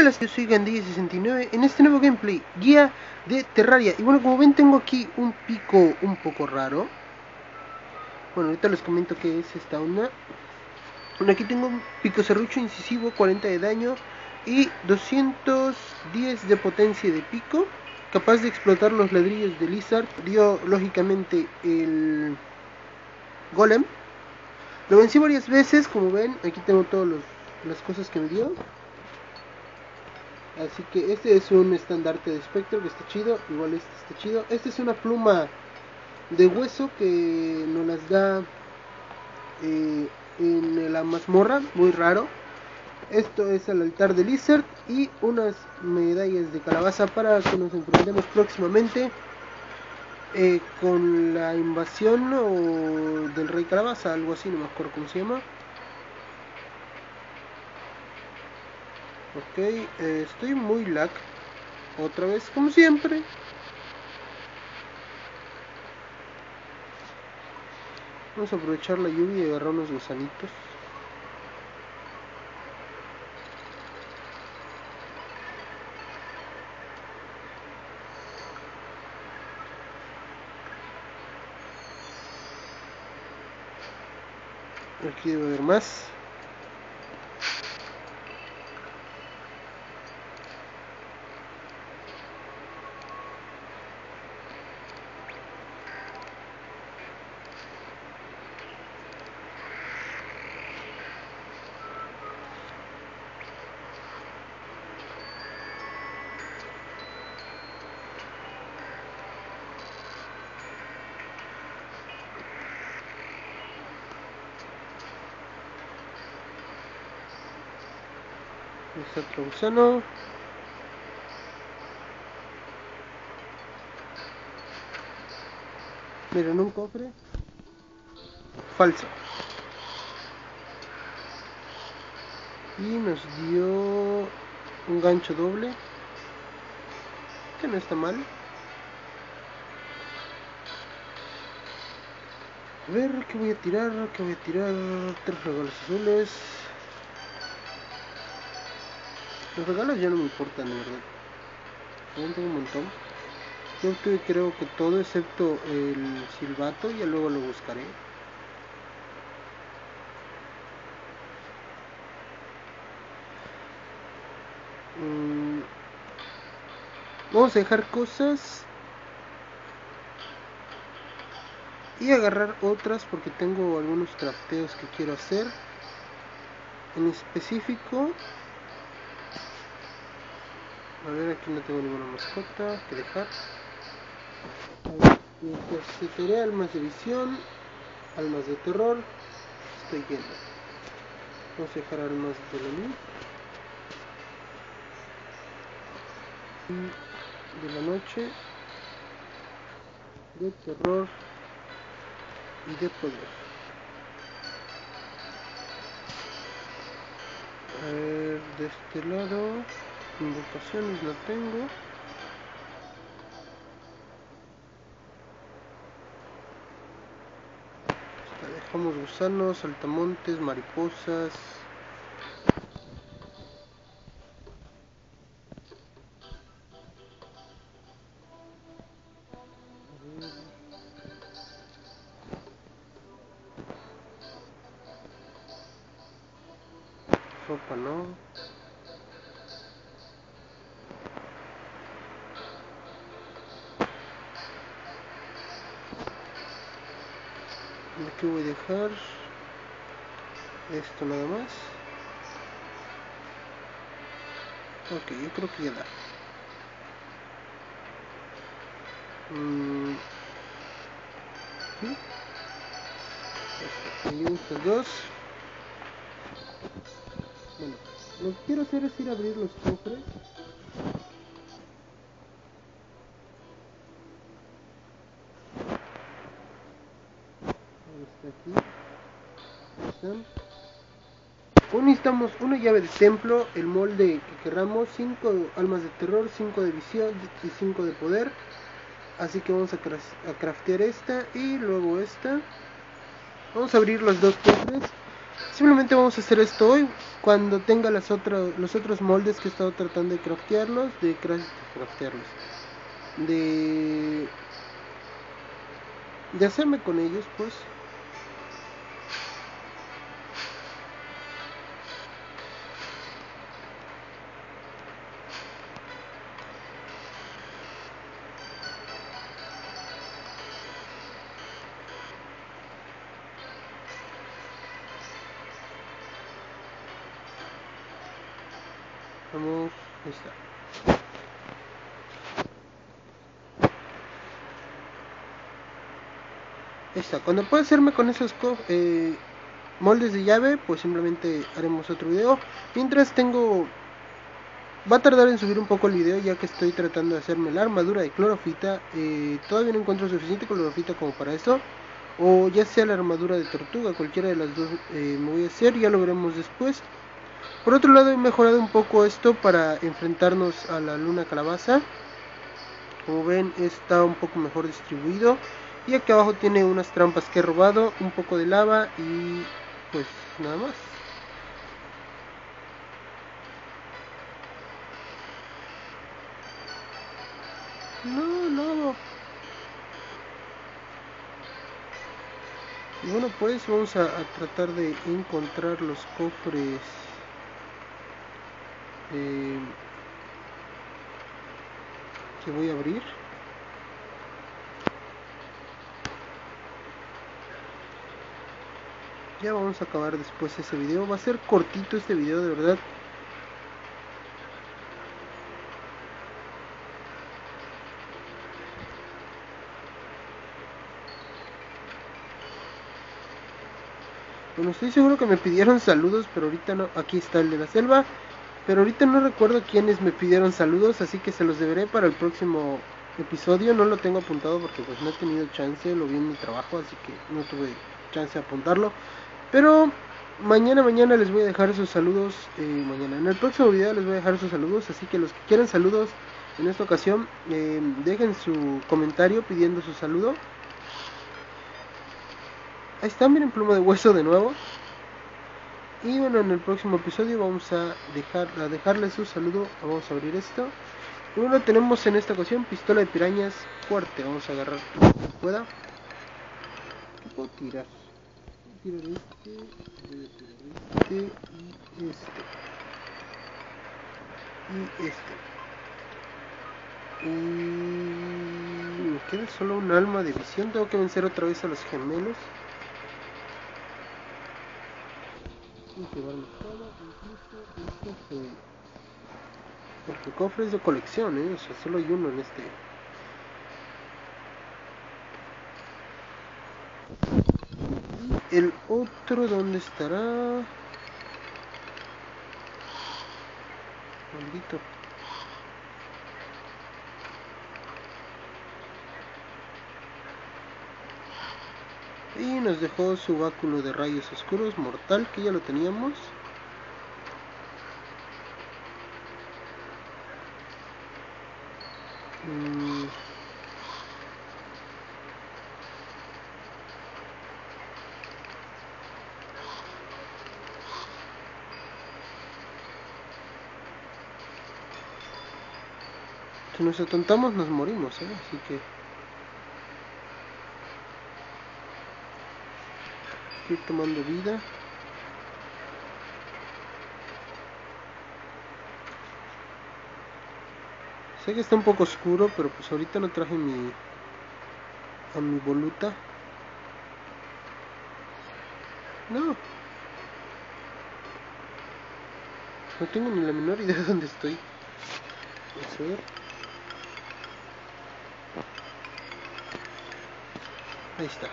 Hola, yo soy Gandhi69 en este nuevo gameplay, guía de Terraria. Y bueno, como ven tengo aquí un pico un poco raro. Bueno, ahorita les comento qué es esta onda. Bueno, aquí tengo un pico serrucho incisivo, 40 de daño y 210 de potencia de pico, capaz de explotar los ladrillos de Lizard. Dio lógicamente el golem. Lo vencí varias veces, como ven, aquí tengo todas las cosas que me dio. Así que este es un estandarte de espectro que está chido. Igual este está chido. Esta es una pluma de hueso que nos las da en la mazmorra. Muy raro. Esto es el altar de Lizard. Y unas medallas de calabaza para que nos enfrentemos próximamente con la invasión del rey calabaza. Algo así, no me acuerdo cómo se llama. Ok, estoy muy lag. Otra vez, como siempre. Vamos a aprovechar la lluvia y agarrar unos gusanitos. Aquí debe haber más. Este otro gusano. Miren, un cofre falso. Y nos dio un gancho doble, que no está mal. A ver, ¿qué voy a tirar? ¿Qué voy a tirar? 3 regalos azules. Los regalos ya no me importan, de verdad. Aún tengo un montón. Yo obtuve creo que todo excepto el silbato. Ya luego lo buscaré. Vamos a dejar cosas y agarrar otras porque tengo algunos crafteos que quiero hacer. En específico, a ver, aquí no tengo ninguna mascota que dejar. A ver, necesitaré almas de visión, almas de terror. Estoy yendo. Vamos a dejar almas de la luz y de la noche, de terror y de poder. A ver, de este lado, invocaciones no tengo. Dejamos gusanos, saltamontes, mariposas. Ropa no. Aquí voy a dejar esto nada más. Ok, yo creo que ya da. ¿Sí? Me llevo estos dos. Bueno, lo que quiero hacer es ir a abrir los cofres. Está aquí. Ahí están. Necesitamos una llave de templo, el molde que queramos, 5 almas de terror, 5 de visión y 5 de poder. Así que vamos a craftear esta y luego esta. Vamos a abrir los dos cofres. Simplemente vamos a hacer esto hoy. Cuando tenga los otros moldes que he estado tratando de craftearlos, de hacerme con ellos, pues. Vamos, ahí está. Ahí está. Cuando pueda hacerme con esos moldes de llave, pues simplemente haremos otro video. Mientras va a tardar en subir un poco el video, ya que estoy tratando de hacerme la armadura de clorofita. Todavía no encuentro suficiente clorofita como para eso, o ya sea la armadura de tortuga, cualquiera de las dos me voy a hacer, ya lo veremos después. Por otro lado, he mejorado un poco esto para enfrentarnos a la luna calabaza. Como ven, está un poco mejor distribuido. Y aquí abajo tiene unas trampas que he robado, un poco de lava y pues nada más. No. Y bueno, pues vamos a tratar de encontrar los cofres que voy a abrir. Ya vamos a acabar después ese video. Va a ser cortito este video, de verdad. Bueno, estoy seguro que me pidieron saludos, pero ahorita no. Aquí está el de la selva. Pero ahorita no recuerdo quiénes me pidieron saludos, así que se los deberé para el próximo episodio. No lo tengo apuntado porque pues no he tenido chance, lo vi en mi trabajo, así que no tuve chance de apuntarlo. Pero mañana les voy a dejar esos saludos. En el próximo video les voy a dejar esos saludos, así que los que quieran saludos en esta ocasión, dejen su comentario pidiendo su saludo. Ahí está, miren, pluma de hueso de nuevo. Y bueno, en el próximo episodio vamos a dejarle su saludo. Vamos a abrir esto. Y bueno, tenemos en esta ocasión pistola de pirañas fuerte. Vamos a agarrar lo que pueda. ¿Qué puedo tirar? Voy a tirar este y este. Y este. Y me queda solo un alma de visión. Tengo que vencer otra vez a los gemelos. Voy a llevarme todo, incluso el cofre. Porque el cofre es de colección, o sea, solo hay uno en este. Y el otro, ¿dónde estará? Maldito. Y nos dejó su báculo de rayos oscuros mortal, que ya lo teníamos. Si nos atontamos nos morimos, así que estoy tomando vida. Sé que está un poco oscuro, pero pues ahorita no traje a mi voluta. No tengo ni la menor idea de dónde estoy. Vamos a ver. Ahí está.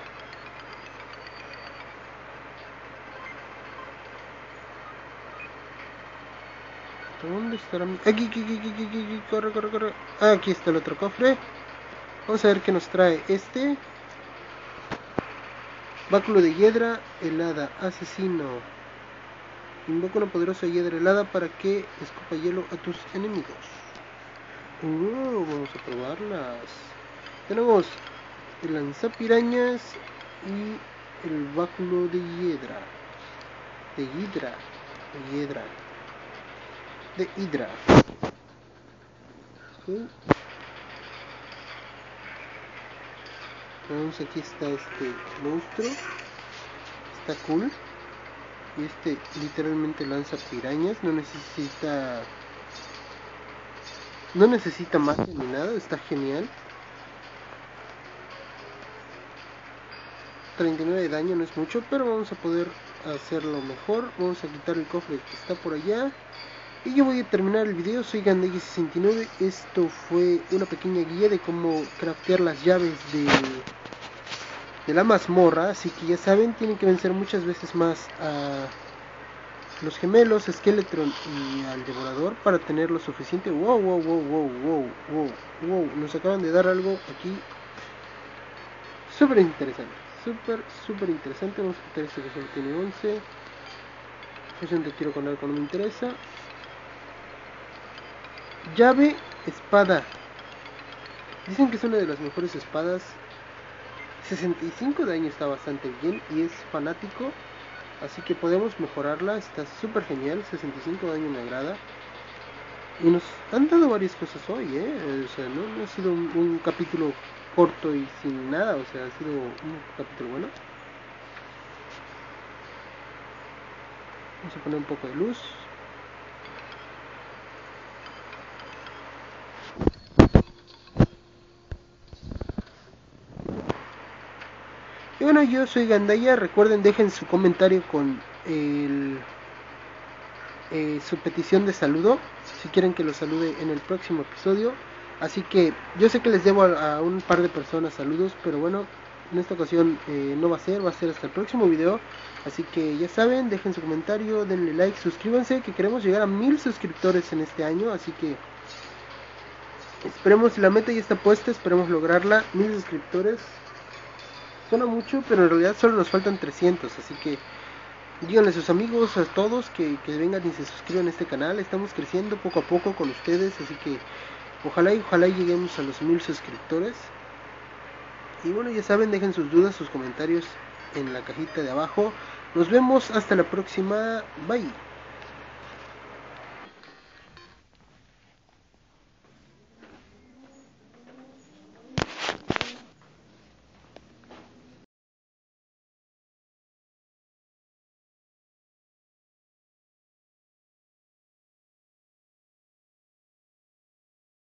¿Dónde estará mi...? Aquí, corre. Ah, aquí está el otro cofre. Vamos a ver qué nos trae este. Báculo de hiedra helada, asesino. Invoca una poderosa hiedra helada para que escupa hielo a tus enemigos. Vamos a probarlas. Tenemos el lanzapirañas y el báculo de hiedra. de Hydra. De Hydra. Okay. Vamos, aquí está este monstruo. Está cool. Y este literalmente lanza pirañas. No necesita magia ni nada. Está genial. 39 de daño no es mucho, pero vamos a poder hacerlo mejor. Vamos a quitar el cofre que está por allá. Y yo voy a terminar el video. Soy Gandaya69. Esto fue una pequeña guía de cómo craftear las llaves de la mazmorra. Así que ya saben, tienen que vencer muchas veces más a los gemelos, Skeletron y al devorador para tener lo suficiente. Wow. Nos acaban de dar algo aquí súper interesante. Súper interesante. Vamos a quitar este que solo tiene 11. Fusión de tiro con arco no me interesa. Llave, espada. Dicen que es una de las mejores espadas. 65 de daño está bastante bien y es fanático. Así que podemos mejorarla. Está súper genial. 65 de daño me agrada. Y nos han dado varias cosas hoy, O sea, no ha sido un capítulo corto y sin nada. O sea, ha sido un capítulo bueno. Vamos a poner un poco de luz. Y bueno, yo soy Gandaya. Recuerden, dejen su comentario con su petición de saludo, si quieren que los salude en el próximo episodio. Así que yo sé que les debo a un par de personas saludos, pero bueno, en esta ocasión no va a ser hasta el próximo video. Así que ya saben, dejen su comentario, denle like, suscríbanse, que queremos llegar a 1000 suscriptores en este año. Así que esperemos, si la meta ya está puesta, esperemos lograrla. 1000 suscriptores suena mucho, pero en realidad solo nos faltan 300, así que díganle a sus amigos, a todos, que vengan y se suscriban a este canal. Estamos creciendo poco a poco con ustedes, así que ojalá lleguemos a los 1000 suscriptores. Y bueno, ya saben, dejen sus dudas, sus comentarios en la cajita de abajo. Nos vemos hasta la próxima. Bye.